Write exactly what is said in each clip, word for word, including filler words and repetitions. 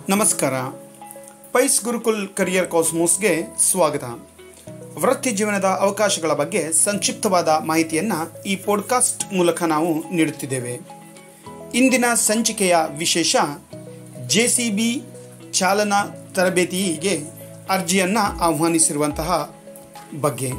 ನಮಸ್ಕಾರ. Pies Gurukul career ಕಾಸ್ಮೋಸ್ಗೆ ಸ್ವಾಗತ. ವೃತ್ತಿ ಜೀವನದ ಅವಕಾಶಗಳ ಬಗ್ಗೆ ಸಂಕ್ಷಿಪ್ತವಾದ ಮಾಹಿತಿಯನ್ನು ಈ ಪಾಡ್ಕಾಸ್ಟ್ ಮೂಲಕ ನಾವು ನೀಡುತ್ತಿದ್ದೇವೆ. ಇಂದಿನ ಸಂಚಿಕೆಯ ವಿಶೇಷ ಜೆ ಸಿ ಬಿ ಚಾಲನಾ ತರಬೇತಿಗೆ ಅರ್ಜಿಯನ್ನು ಆಹ್ವಾನಿಸಿರುವಂತಹ ಬಗ್ಗೆ.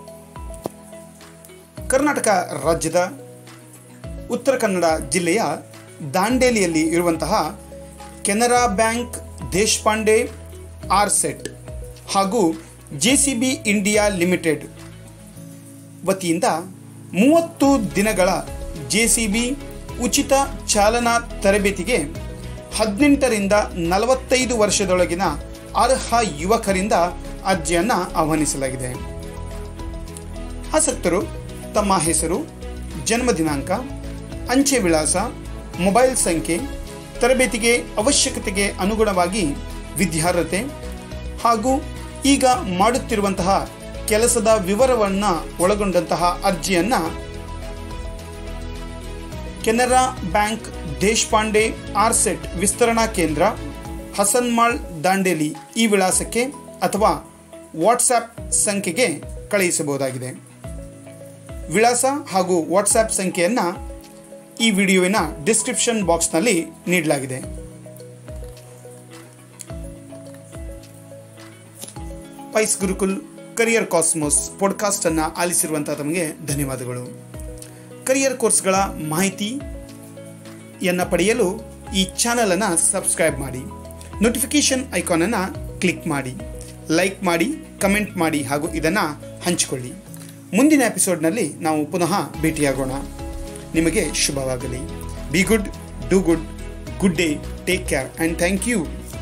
ಕರ್ನಾಟಕ ರಾಜ್ಯದ ಉತ್ತರ ಕನ್ನಡ ಜಿಲ್ಲೆಯ ದಾಂಡೇಲಿಯಲ್ಲಿ ಇರುವಂತಹ ಕೆನರಾ ಬ್ಯಾಂಕ್ ದೇಶಪಾಂಡೆ ಆರ್ಸೆಟ್ ಹಾಗೂ J C B India limited ವತಿಯಿಂದ ಮೂವತ್ತು ದಿನಗಳ ಜೆ ಸಿ ಬಿ ಉಚಿತ ಚಾಲನಾ ತರಬೇತಿಗೆ ಹದಿನೆಂಟರಿಂದ ನಲವತ್ತೈದು ವರ್ಷದೊಳಗಿನ ಅರ್ಹ ಯುವಕರಿಂದ ಅರ್ಜಿಯನ್ನು ಆಹ್ವಾನಿಸಲಾಗಿದೆ. ಆಸಕ್ತರು ತಮ್ಮ ಹೆಸರು, ಜನ್ಮ ದಿನಾಂಕ, ಅಂಚೆ ವಿಳಾಸ, ಮೊಬೈಲ್ ಸಂಖ್ಯೆ, ತರಬೇತಿಗೆ ಅವಶ್ಯಕತೆಗೆ ಅನುಗುಣವಾಗಿ ವಿದ್ಯಾರ್ಹತೆ ಹಾಗೂ ಈಗ ಮಾಡುತ್ತಿರುವಂತಹ ಕೆಲಸದ ವಿವರವನ್ನು ಒಳಗೊಂಡಂತಹ ಅರ್ಜಿಯನ್ನು ಕೆನರಾ ಬ್ಯಾಂಕ್ ದೇಶಪಾಂಡೆ ಆರ್ಸೆಟ್ ವಿಸ್ತರಣಾ ಕೇಂದ್ರ, ಹಸನ್ಮಾಳ್, ದಾಂಡೇಲಿ ಈ ವಿಳಾಸಕ್ಕೆ ಅಥವಾ ವಾಟ್ಸ್ಆ್ಯಪ್ ಸಂಖ್ಯೆಗೆ ಕಳುಹಿಸಬಹುದಾಗಿದೆ. ವಿಳಾಸ ಹಾಗೂ ವಾಟ್ಸ್ಆ್ಯಪ್ ಸಂಖ್ಯೆಯನ್ನು ಈ ವಿಡಿಯೋವಿನ ಡಿಸ್ಕ್ರಿಪ್ಷನ್ ಬಾಕ್ಸ್ನಲ್ಲಿ ನೀಡಲಾಗಿದೆ. ಪೈಸ್ ಗುರುಕುಲ್ ಕರಿಯರ್ ಕಾಸ್ಮೋಸ್ ಪಾಡ್ಕಾಸ್ಟನ್ನು ಆಲಿಸಿರುವಂಥ ತಮಗೆ ಧನ್ಯವಾದಗಳು. ಕರಿಯರ್ ಕೋರ್ಸ್ಗಳ ಮಾಹಿತಿಯನ್ನು ಪಡೆಯಲು ಈ ಚಾನಲನ್ನು ಸಬ್ಸ್ಕ್ರೈಬ್ ಮಾಡಿ, ನೋಟಿಫಿಕೇಷನ್ ಐಕಾನನ್ನು ಕ್ಲಿಕ್ ಮಾಡಿ, ಲೈಕ್ ಮಾಡಿ, ಕಮೆಂಟ್ ಮಾಡಿ ಹಾಗೂ ಇದನ್ನು ಹಂಚಿಕೊಳ್ಳಿ. ಮುಂದಿನ ಎಪಿಸೋಡ್ನಲ್ಲಿ ನಾವು ಪುನಃ ಭೇಟಿಯಾಗೋಣ. ನಿಮಗೆ ಶುಭವಾಗಲಿ. Be good, do good, good day, take care and thank you.